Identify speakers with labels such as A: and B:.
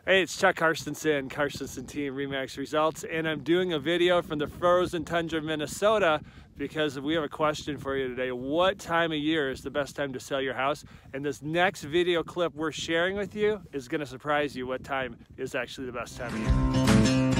A: Hey, it's Chuck Carstensen, Carstensen Team RE Results, and I'm doing a video from the frozen tundra of Minnesota because we have a question for you today. What time of year is the best time to sell your house? And this next video clip we're sharing with you is going to surprise you what time is actually the best time of year.